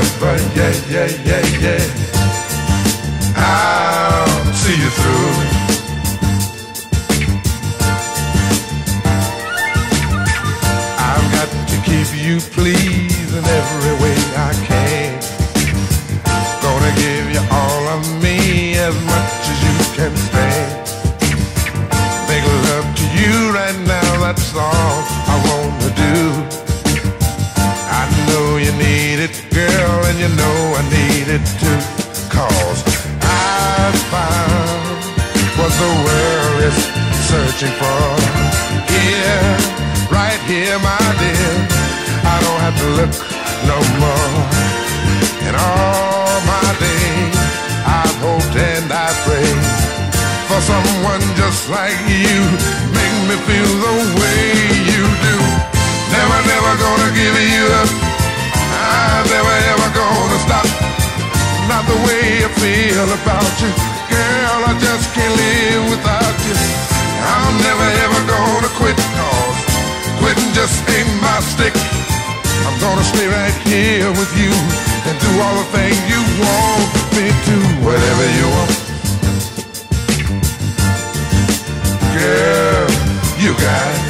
forever, yeah, yeah, yeah, yeah. I'll see you through. I've got to keep you pleased in every way I can. Gonna give you all of me as much as you can stand. Make love to you right now, that's all I wanna do. I know you need it, girl, and you know I need it too. 'Cause I found what the world is searching for. Here, right here, my dear, I don't have to look no more. And all my days, I've hoped and I prayed for someone just like you. Make me feel the way you do. Never, never gonna give you up. I'm never, ever gonna stop. Not the way I feel about you. Girl, I just can't live without you. I'm never, ever gonna quit, 'cause quitting just ain't my stick. I'm gonna stay right here with you and do all the things you want me to. Whatever you want, girl, you got it.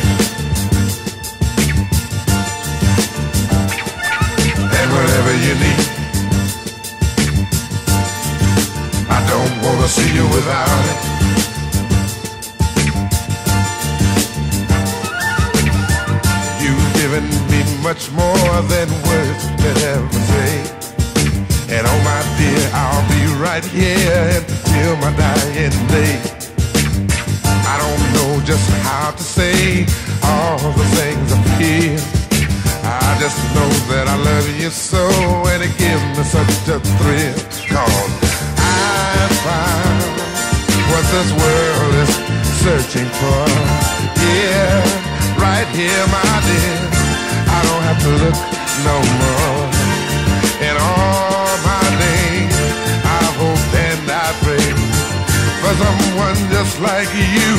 And whatever you need, I don't wanna see you without it. You've given me much more than words could ever say. And oh my dear, I'll be right here until my dying day. I don't know just how to say all the things I feel. I just know that I love you so, and it gives me such a thrill. 'Cause I found what this world is searching for. Yeah, right here, my dear, I don't have to look no more. And all my days, I've hoped and I prayed for someone just like you.